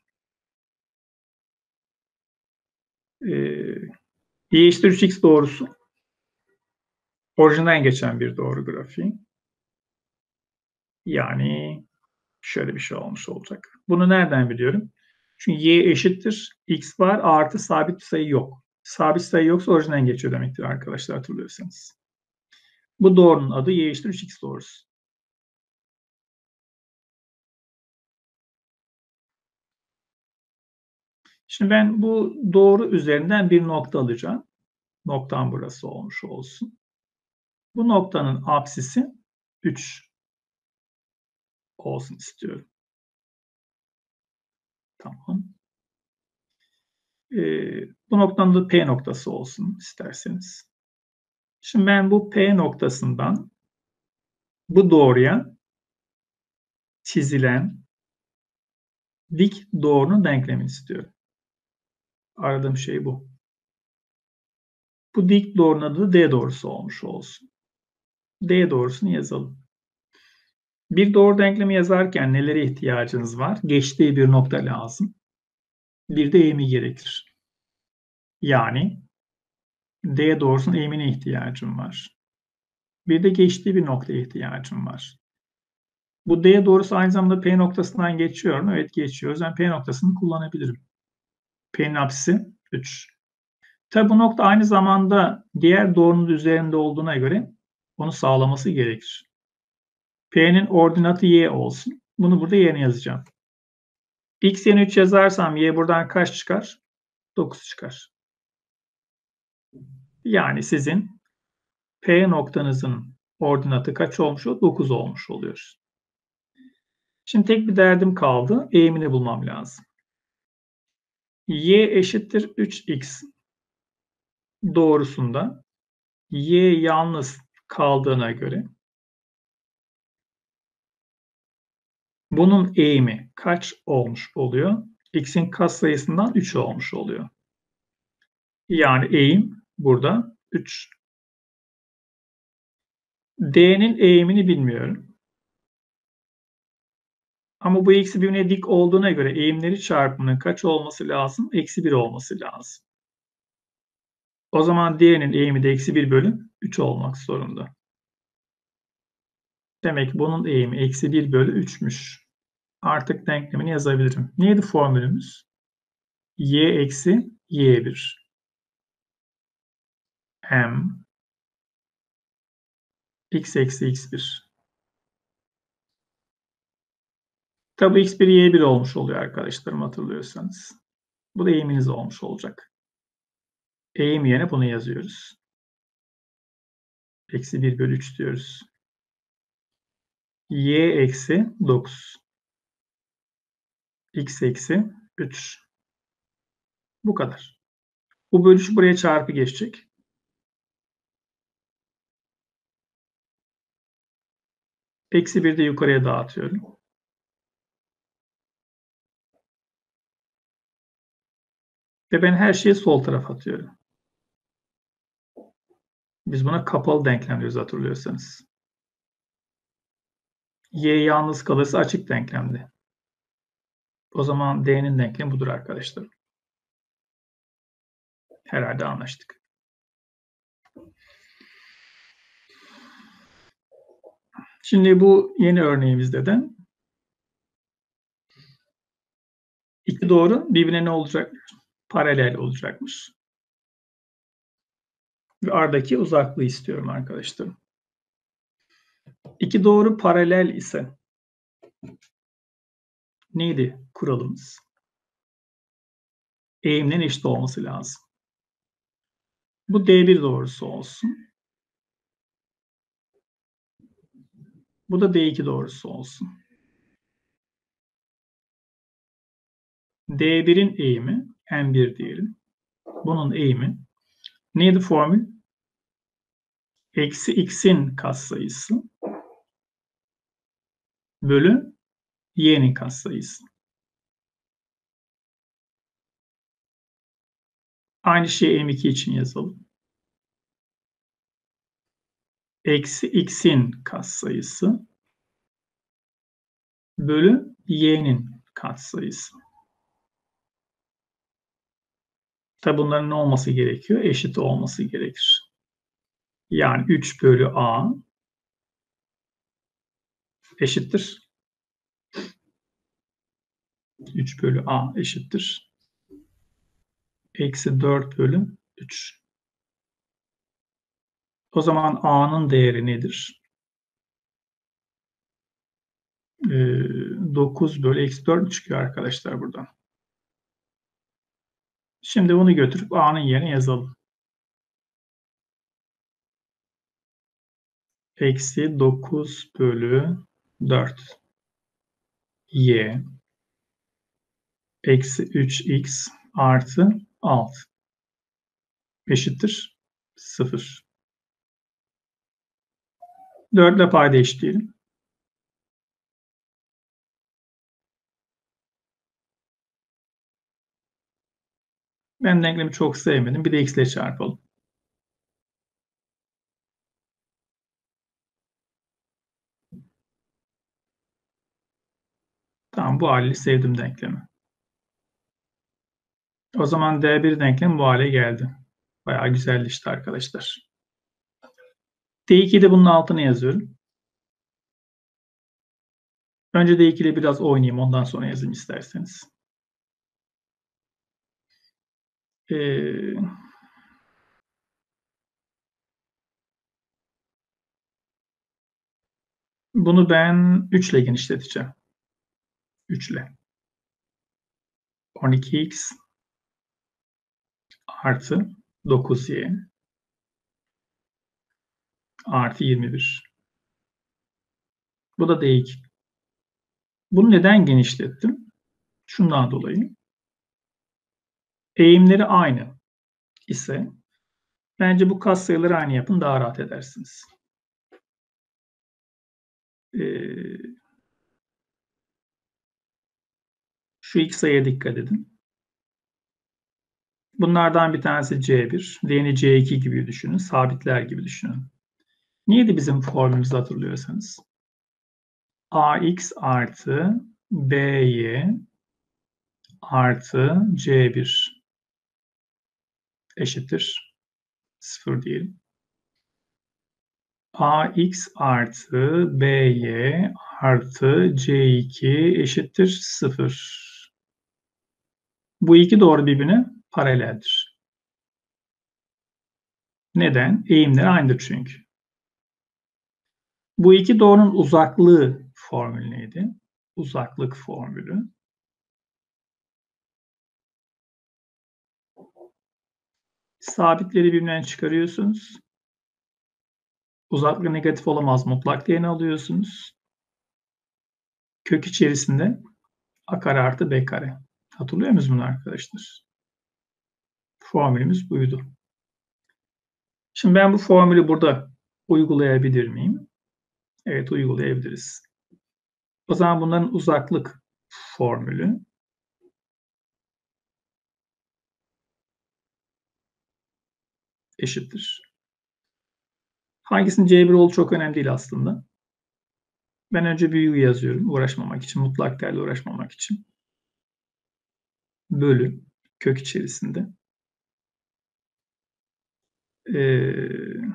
Speaker 1: Ee, y eşittir üç x doğrusu orijinden geçen bir doğru grafiği. Yani şöyle bir şey olmuş olacak. Bunu nereden biliyorum? Çünkü y eşittir x var artı sabit bir sayı yok. Sabit sayı yoksa orijinden geçiyor demektir arkadaşlar, hatırlıyorsanız. Bu doğrunun adı y eşittir üç x doğrusu. Şimdi ben bu doğru üzerinden bir nokta alacağım. Noktam burası olmuş olsun. Bu noktanın apsisi üç olsun istiyorum. Tamam. Ee, bu noktanın da P noktası olsun isterseniz. Şimdi ben bu P noktasından bu doğruya çizilen dik doğrunun denklemini istiyorum. Aradığım şey bu. Bu dik doğrunun adı da D doğrusu olmuş olsun. D doğrusunu yazalım. Bir doğru denklemi yazarken nelere ihtiyacınız var? Geçtiği bir nokta lazım. Bir de eğimi gerekir. Yani D doğrusunun eğimine ihtiyacım var. Bir de geçtiği bir noktaya ihtiyacım var. Bu D doğrusu aynı zamanda P noktasından geçiyor mu? Evet, geçiyor. O yüzden P noktasını kullanabilirim. P'nin apsisi üç. Tabi bu nokta aynı zamanda diğer doğrunun üzerinde olduğuna göre onu sağlaması gerekir. P'nin ordinatı y olsun. Bunu burada yerine yazacağım. X yerine üç yazarsam y buradan kaç çıkar? dokuz çıkar. Yani sizin P noktanızın ordinatı kaç olmuş oluyor? dokuz olmuş oluyor. Şimdi tek bir derdim kaldı. Eğimini bulmam lazım. Y eşittir üç x doğrusunda y yalnız kaldığına göre bunun eğimi kaç olmuş oluyor? X'in katsayısından üç olmuş oluyor. Yani eğim burada üç. D'nin eğimini bilmiyorum. Ama bu eksi birbirine dik olduğuna göre eğimleri çarpımının kaç olması lazım? Eksi bir olması lazım. O zaman diğerinin eğimi de eksi bir bölü üç olmak zorunda. Demek ki bunun eğimi eksi bir bölü üç'müş. Artık denklemini yazabilirim. Neydi formülümüz? Y eksi y bir. M x eksi x bir. Tabi x bir y bir olmuş oluyor arkadaşlarım, hatırlıyorsanız. Bu da eğiminiz olmuş olacak. Eğim yerine bunu yazıyoruz. Eksi bir bölü üç diyoruz. Y eksi dokuz. X eksi üç. Bu kadar. Bu bölüş buraya çarpı geçecek. Eksi bir de yukarıya dağıtıyorum. Ve ben her şeyi sol tarafa atıyorum. Biz buna kapalı denklem diyoruz, hatırlıyorsanız. Y yalnız kalırsa açık denklemdi. O zaman D'nin denklemi budur arkadaşlar. Herhalde anlaştık. Şimdi bu yeni örneğimizde de iki doğru birbirine ne olacak? Paralel olacakmış. Ve aradaki uzaklığı istiyorum arkadaşlarım. İki doğru paralel ise neydi kuralımız? Eğimlerin eşit olması lazım. Bu D bir doğrusu olsun. Bu da D iki doğrusu olsun. D bir'in eğimi M bir diyelim. Bunun eğimi neydi formül? Eksi x'in katsayısı bölü y'nin katsayısı. Aynı şeyi M iki için yazalım. Eksi x'in katsayısı bölü y'nin katsayısı. Tabi bunların ne olması gerekiyor? Eşit olması gerekir. Yani üç bölü a eşittir. üç bölü a eşittir. Eksi dört bölü üç. O zaman a'nın değeri nedir? dokuz bölü eksi dört çıkıyor arkadaşlar buradan. Şimdi bunu götürüp a'nın yerine yazalım. Eksi dokuz bölü dört y eksi üç x artı altı eşittir sıfır. dört ile payda eşitleyelim. Ben denklemi çok sevmedim. Bir de x ile çarpalım. Tamam, bu haliyle sevdim denklemi. O zaman D bir denklem bu hale geldi. Bayağı güzelleşti arkadaşlar. D iki'yi de bunun altına yazıyorum. Önce D iki ile biraz oynayayım. Ondan sonra yazayım isterseniz. Ee, bunu ben üç ile genişleteceğim. üç ile. on iki x artı dokuz y artı yirmi bir. Bu da D iki. Bunu neden genişlettim? Şundan dolayı. Eğimleri aynı ise bence bu katsayıları aynı yapın, daha rahat edersiniz. Ee, şu iki sayıya dikkat edin. Bunlardan bir tanesi C bir, diğerini C iki gibi düşünün, sabitler gibi düşünün. Neydi bizim formülümüzü hatırlıyorsanız? A x artı B'y artı C bir eşittir sıfır diyelim. Ax artı By artı C iki eşittir sıfır. Bu iki doğru birbirine paraleldir. Neden? Eğimleri aynıdır çünkü. Bu iki doğrunun uzaklığı formülü neydi? Uzaklık formülü. Sabitleri birbirinden çıkarıyorsunuz. Uzaklık negatif olamaz. Mutlak değerini alıyorsunuz. Kök içerisinde a kare artı b kare. Hatırlıyor musunuz bunu arkadaşlar? Formülümüz buydu. Şimdi ben bu formülü burada uygulayabilir miyim? Evet, uygulayabiliriz. O zaman bunların uzaklık formülü eşittir. Hangisinin C bir olduğu çok önemli değil aslında. Ben önce büyüğü yazıyorum uğraşmamak için, mutlak değerle uğraşmamak için. Bölü kök içerisinde. Ee,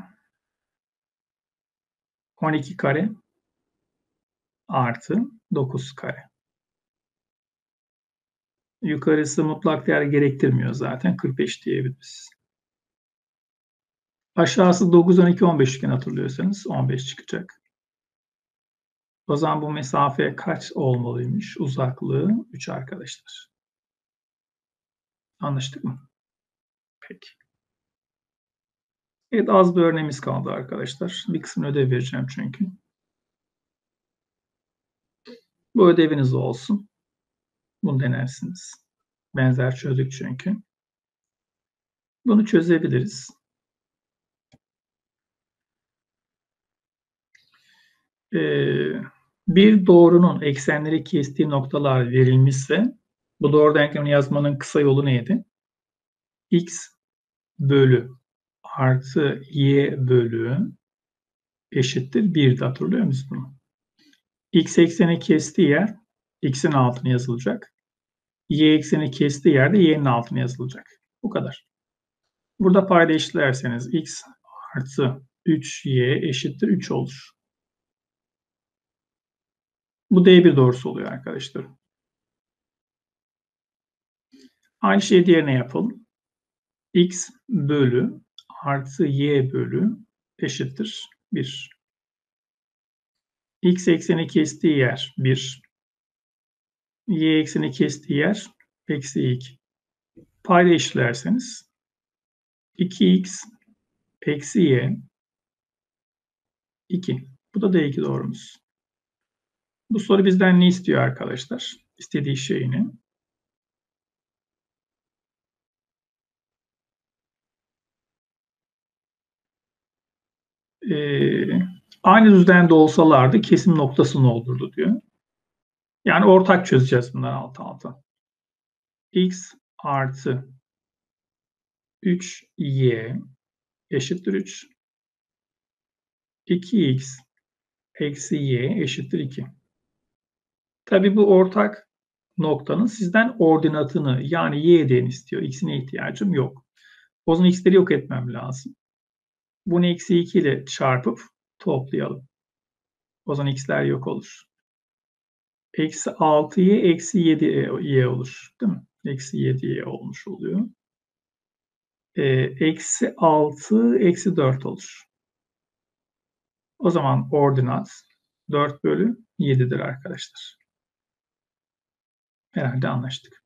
Speaker 1: on iki kare artı dokuz kare. Yukarısı mutlak değer gerektirmiyor zaten. kırk beş diyebiliriz. Aşağısı dokuz, on iki, on beş iken hatırlıyorsanız on beş çıkacak. O zaman bu mesafe kaç olmalıymış? Uzaklığı üç arkadaşlar. Anlaştık mı? Peki. Evet, az bir örneğimiz kaldı arkadaşlar. Bir kısmını ödev vereceğim çünkü. Bu ödeviniz olsun. Bunu denersiniz. Benzer çözdük çünkü. Bunu çözebiliriz. Ee, bir doğrunun eksenleri kestiği noktalar verilmişse bu doğru denklemi yazmanın kısa yolu neydi? X bölü artı y bölü eşittir birdi. Hatırlıyor musunuz bunu? X ekseni kestiği yer x'in altına yazılacak. Y ekseni kestiği yerde y'nin altına yazılacak. Bu kadar. Burada payda eşitlerseniz x artı üç y eşittir üç olur. Bu D bir doğrusu oluyor arkadaşlar. Aynı şeyi diğerine yapalım. X bölü artı y bölü eşittir bir. X ekseni kestiği yer bir. Y ekseni kestiği yer eksi iki. Payda eşitlerseniz iki x eksi y iki. Bu da D iki doğrumuz. Bu soru bizden ne istiyor arkadaşlar? İstediği şeyini. Ee, aynı düzlemde olsalardı kesim noktası ne olurdu diyor. Yani ortak çözeceğiz bunları alt alta. X artı üç y eşittir üç. iki x eksi y eşittir iki. Tabii bu ortak noktanın sizden ordinatını yani y'den istiyor. X'ine ihtiyacım yok. O zaman x'leri yok etmem lazım. Bunu eksi iki ile çarpıp toplayalım. O zaman x'ler yok olur. Eksi altı y eksi yedi y olur. Değil mi? Eksi yedi y olmuş oluyor. Ee, eksi altı eksi dört olur. O zaman ordinat dört bölü yedidir arkadaşlar. Herhalde anlaştık.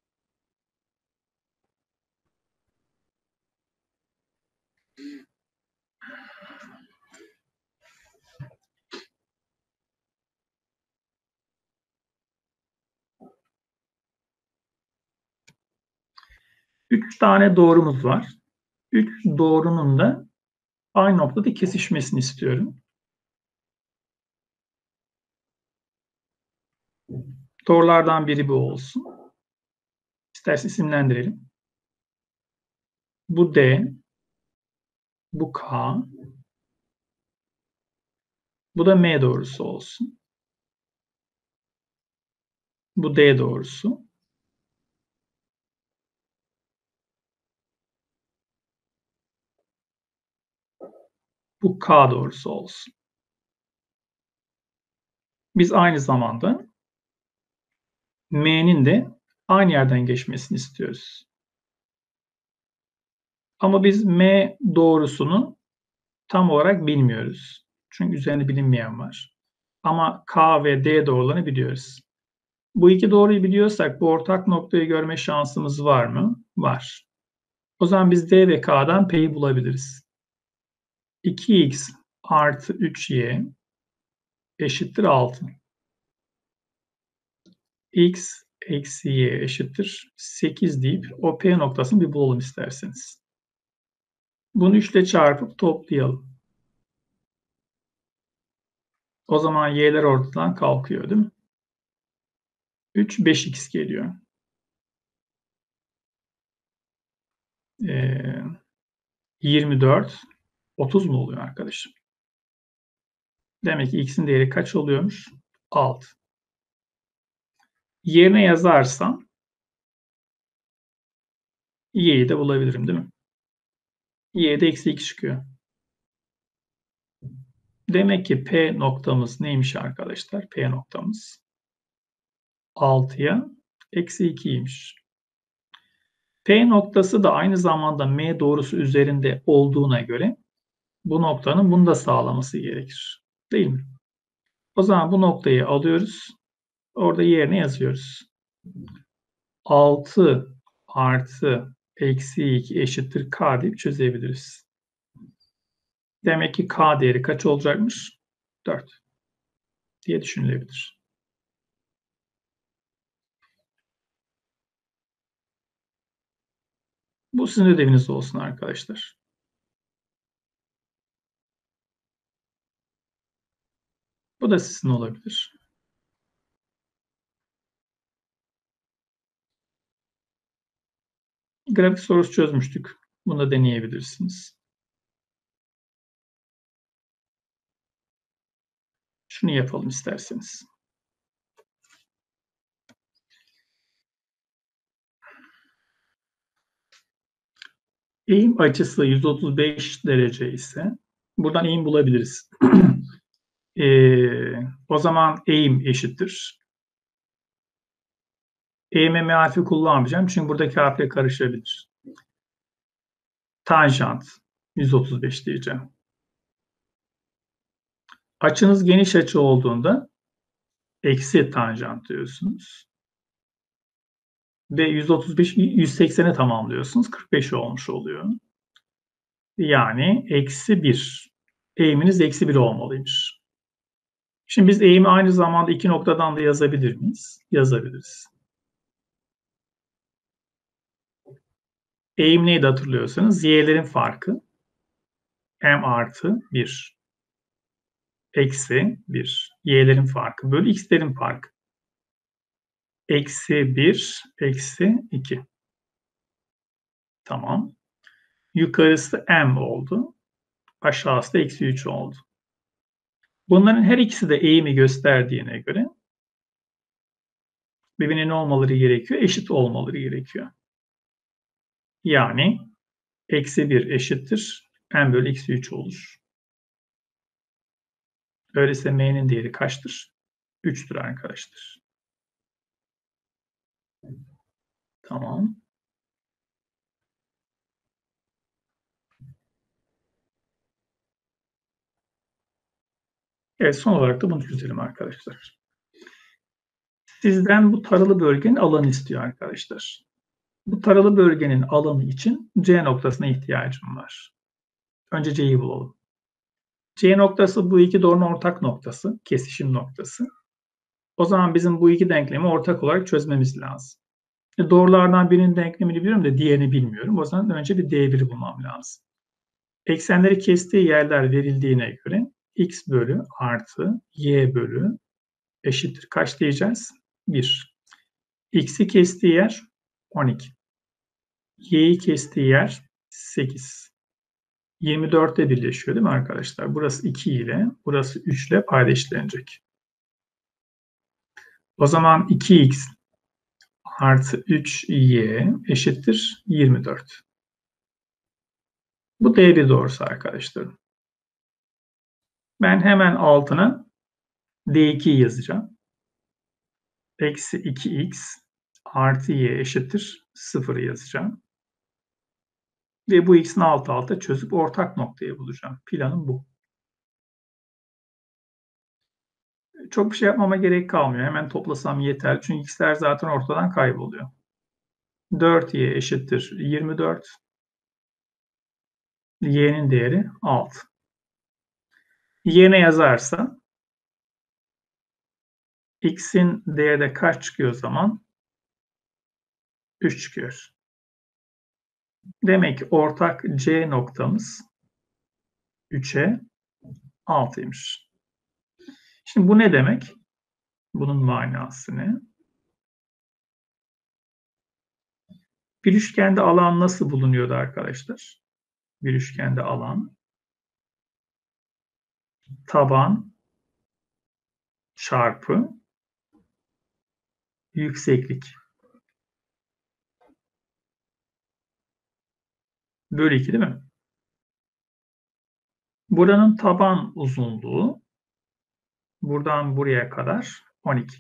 Speaker 1: Üç tane doğrumuz var. Üç doğrunun da aynı noktada kesişmesini istiyorum. Doğrulardan biri bu olsun. İsterseniz isimlendirelim. Bu D, bu K, bu da M doğrusu olsun. Bu D doğrusu. Bu K doğrusu olsun. Biz aynı zamanda M'nin de aynı yerden geçmesini istiyoruz. Ama biz M doğrusunu tam olarak bilmiyoruz. Çünkü üzerinde bilinmeyen var. Ama K ve D doğrularını biliyoruz. Bu iki doğruyu biliyorsak bu ortak noktayı görme şansımız var mı? Var. O zaman biz D ve K'dan P'yi bulabiliriz. iki x artı üç y eşittir altı. X eksi y eşittir sekiz deyip o P noktasını bir bulalım isterseniz. Bunu üç ile çarpıp toplayalım. O zaman y'ler ortadan kalkıyor değil mi? üç, beş x geliyor. Ee, yirmi dört, otuz mu oluyor arkadaşım? Demek ki x'in değeri kaç oluyormuş? altı. Yerine yazarsam y'yi de bulabilirim değil mi? Y'de eksi iki çıkıyor. Demek ki P noktamız neymiş arkadaşlar? P noktamız altıya eksi ikiymiş. P noktası da aynı zamanda M doğrusu üzerinde olduğuna göre bu noktanın bunu da sağlaması gerekir. Değil mi? O zaman bu noktayı alıyoruz. Orada yerine yazıyoruz. altı artı eksi iki eşittir K deyip çözebiliriz. Demek ki K değeri kaç olacakmış? dört diye düşünülebilir. Bu sizin ödeviniz olsun arkadaşlar. Bu da sizin olabilir. Grafik sorusu çözmüştük. Bunu da deneyebilirsiniz. Şunu yapalım isterseniz. Eğim açısı yüz otuz beş derece ise buradan eğim bulabiliriz. ee, o zaman eğim eşittir. Eğime M harfi kullanmayacağım çünkü buradaki harfle karışabilir. Tanjant yüz otuz beş diyeceğim. Açınız geniş açı olduğunda eksi tanjant diyorsunuz. Ve yüz otuz beş yüz seksene tamamlıyorsunuz. kırk beş olmuş oluyor. Yani eksi bir. Eğiminiz eksi bir olmalıymış. Şimdi biz eğimi aynı zamanda iki noktadan da yazabilir miyiz? Yazabiliriz. Eğim neydi hatırlıyorsanız? Y'lerin farkı m artı bir eksi bir. Y'lerin farkı bölü x'lerin farkı. Eksi bir eksi iki. Tamam. Yukarısı m oldu. Aşağısı da eksi üç oldu. Bunların her ikisi de eğimi gösterdiğine göre birbirine ne olmaları gerekiyor? Eşit olmaları gerekiyor. Yani eksi bir eşittir m bölü eksi üç olur. Öyleyse m'nin değeri kaçtır? üçtür arkadaşlar. Tamam. Evet, son olarak da bunu çözelim arkadaşlar. Sizden bu taralı bölgenin alanı istiyor arkadaşlar. Bu taralı bölgenin alanı için C noktasına ihtiyacım var. Önce C'yi bulalım. C noktası bu iki doğrunun ortak noktası, kesişim noktası. O zaman bizim bu iki denklemi ortak olarak çözmemiz lazım. E doğrulardan birinin denklemini biliyorum da diğerini bilmiyorum. O zaman önce bir D biri bulmam lazım. Eksenleri kestiği yerler verildiğine göre x bölü artı y bölü eşittir kaç diyeceğiz? bir. X'i kestiği yer on iki. Y'yi kestiği yer sekiz. yirmi dörtte birleşiyor değil mi arkadaşlar? Burası iki ile, burası üç ile payda eşitlenecek. O zaman iki x artı üç y eşittir yirmi dört. Bu D bir doğrusu arkadaşlarım. Ben hemen altına D iki'yi yazacağım. Eksi iki x artı y eşittir sıfır yazacağım. Ve bu x'in alt alta çözüp ortak noktayı bulacağım. Planım bu. Çok bir şey yapmama gerek kalmıyor. Hemen toplasam yeter. Çünkü x'ler zaten ortadan kayboluyor. dört y eşittir yirmi dört. Y'nin değeri altı. Yerine yazarsa x'in değeri de kaç çıkıyor o zaman? üç çıkıyor. Demek ki ortak C noktamız üçe altıymış. Şimdi bu ne demek? Bunun manası ne? Bir üçgende alan nasıl bulunuyordu arkadaşlar? Bir üçgende alan taban çarpı yükseklik bölü iki değil mi? Buranın taban uzunluğu buradan buraya kadar on iki.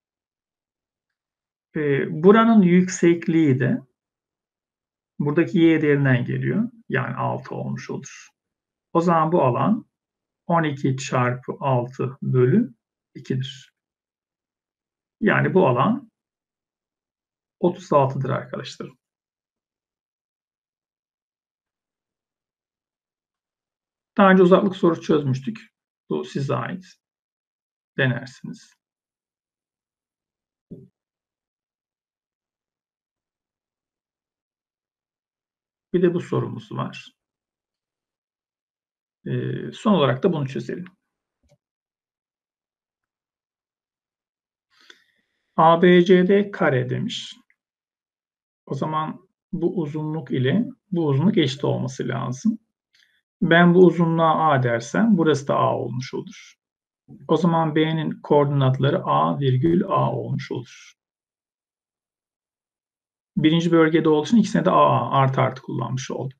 Speaker 1: Ee, buranın yüksekliği de buradaki y değerinden geliyor. Yani altı olmuş olur. O zaman bu alan on iki çarpı altı bölü iki'dir. Yani bu alan otuz altı'dır arkadaşlar. Daha önce uzaklık sorusu çözmüştük. Bu size ait. Denersiniz. Bir de bu sorumuz var. Ee, son olarak da bunu çözelim. A B C D kare demiş. O zaman bu uzunluk ile bu uzunluk eşit olması lazım. Ben bu uzunluğa A dersem burası da A olmuş olur. O zaman B'nin koordinatları A virgül A olmuş olur. Birinci bölgede olduğu için ikisine de A A artı artı kullanmış oldum.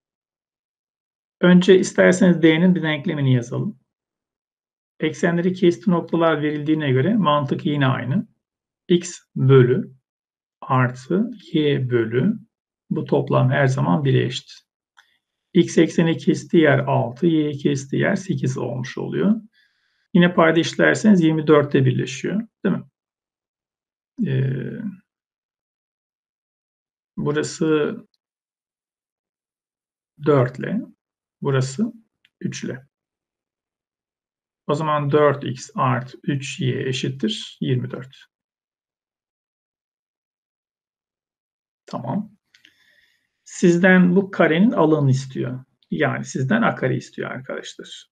Speaker 1: Önce isterseniz D'nin bir denklemini yazalım. Eksenleri kestiği noktalar verildiğine göre mantık yine aynı. X bölü artı Y bölü bu toplam her zaman bir'e eşit. X ekseni kestiği yer altı, Y kestiği yer sekiz olmuş oluyor. Yine payda işlerseniz yirmi dört'te birleşiyor. Değil mi? Ee, burası dört ile, burası üç ile. O zaman dört x artı üç y eşittir yirmi dört. Tamam. Sizden bu karenin alanını istiyor. Yani sizden a kare istiyor arkadaşlar.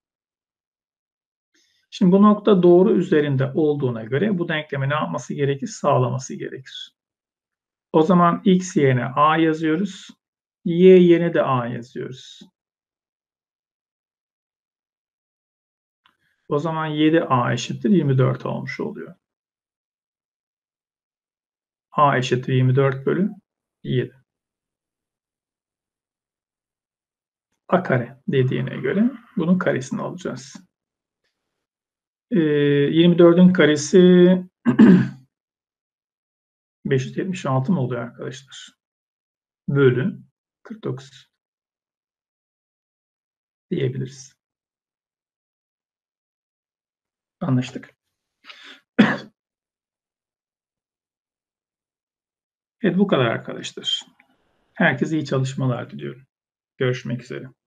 Speaker 1: Şimdi bu nokta doğru üzerinde olduğuna göre bu denklemi ne yapması gerekir? Sağlaması gerekir. O zaman x yerine a yazıyoruz. Y yerine de a yazıyoruz. O zaman yedi a eşittir yirmi dört olmuş oluyor. A eşittir yirmi dört bölü yedi. A kare dediğine göre bunun karesini alacağız. Ee, yirmi dört'ün karesi beş yüz yetmiş altı mı oluyor arkadaşlar? Bölü kırk dokuz diyebiliriz. Anlaştık. Evet bu kadar arkadaşlar. Herkese iyi çalışmalar diliyorum. Görüşmek üzere.